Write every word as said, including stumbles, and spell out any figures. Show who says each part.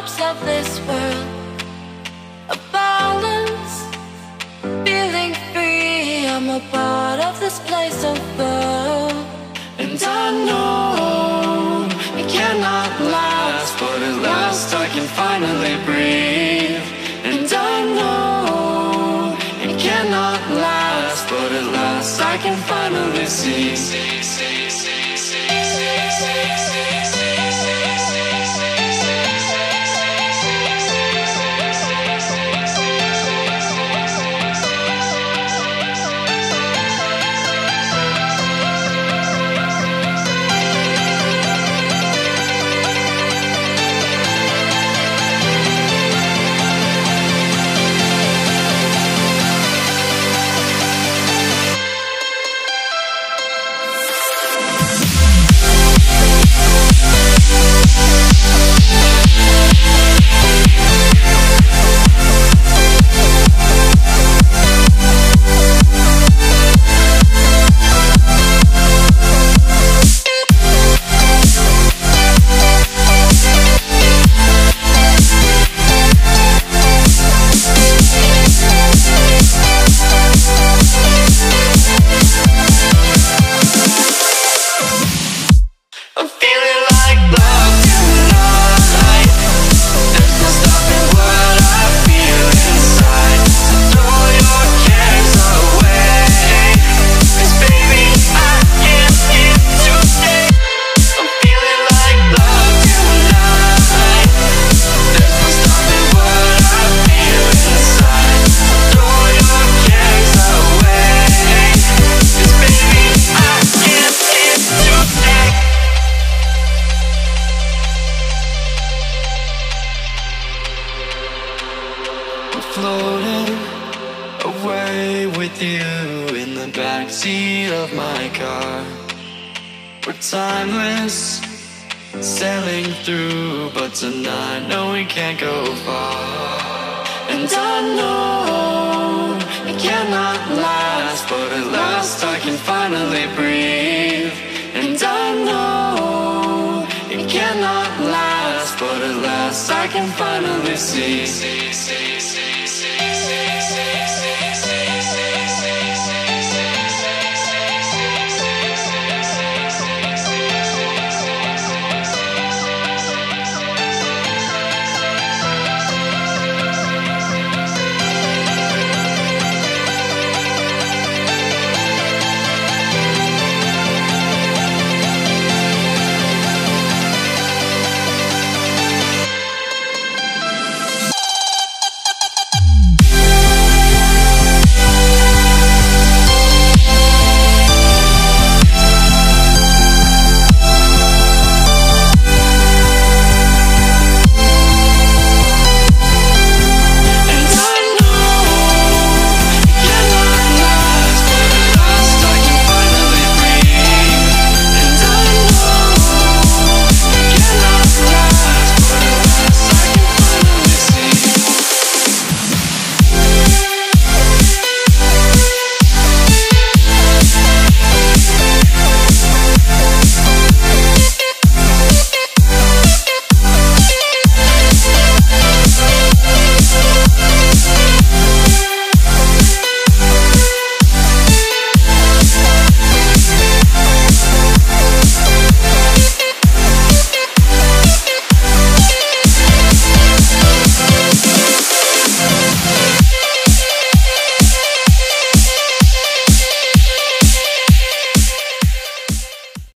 Speaker 1: hopes of this world, a balance, feeling free. I'm a part of this place above, and I know it cannot last, but at last I can finally breathe. And I know it cannot last, but at last I can finally see. Floating away with you in the backseat of my car. We're timeless, sailing through, but tonight, no, we can't go far. And I know it cannot last, but at last I can finally breathe. And I know it cannot last, but at last I can finally see. see, see, see, see, see, see, see.